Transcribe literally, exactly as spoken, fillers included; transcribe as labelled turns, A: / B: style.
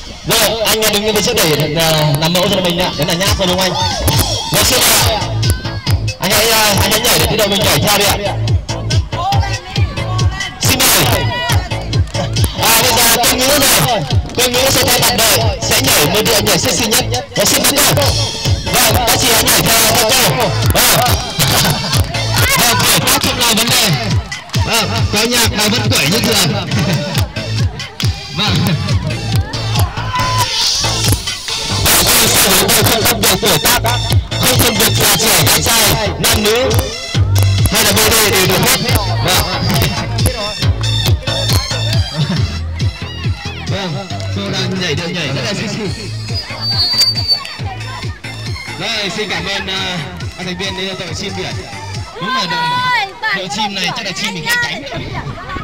A: Rồi, anh đứng lên trước để uh, làm mẫu cho mình ạ. Đấy là nháp thôi đúng không anh? Rồi xin mời. Anh hãy uh, anh hãy nhảy để đội mình nhảy theo đi ạ. Xin mời. À bây giờ tôi nghĩ rồi. Tôi nghĩ sẽ thay mặt đội sẽ nhảy một điệu nhảy sexy nhất. Và xin mời cô. Vâng, các chị hãy nhảy theo theo cô. Vâng. Vâng, tuổi tác không là vấn đề. Vâng, có nhạc mà vẫn quẩy như thường. Vâng. Tôi không phân biệt tuổi tác, không phân biệt già trẻ gái trai, nam nữ hay là bê đê đều được hết. Vâng. Vâng, cô đang nhảy điệu nhảy rất là sexy. Rồi, xin cảm ơn uh, các thành viên đội chim biển. Đúng là đội, đội chim này chắc là chim mình cánh.